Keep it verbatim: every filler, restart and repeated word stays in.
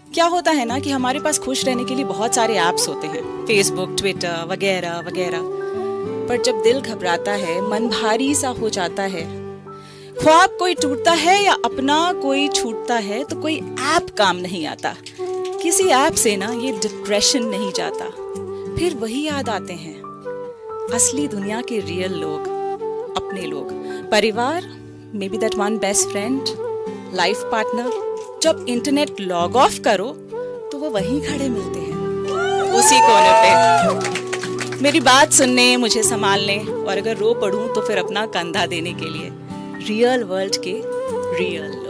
क्या होता है ना कि हमारे पास खुश रहने के लिए बहुत सारे ऐप्स होते हैं, फेसबुक, ट्विटर वगैरह वगैरह, पर जब दिल घबराता है, मन भारी सा हो जाता है, ख्वाब कोई टूटता है या अपना कोई छूटता है, तो कोई ऐप काम नहीं आता। किसी ऐप से ना ये डिप्रेशन नहीं जाता। फिर वही याद आते हैं असली दुनिया के रियल लोग, अपने लोग, परिवार, maybe that one best friend, life partner. जब इंटरनेट लॉग ऑफ करो तो वो वहीं खड़े मिलते हैं, उसी कोने पे, मेरी बात सुनने, मुझे संभालने, और अगर रो पड़ूं तो फिर अपना कंधा देने के लिए। रियल वर्ल्ड के रियल लोग।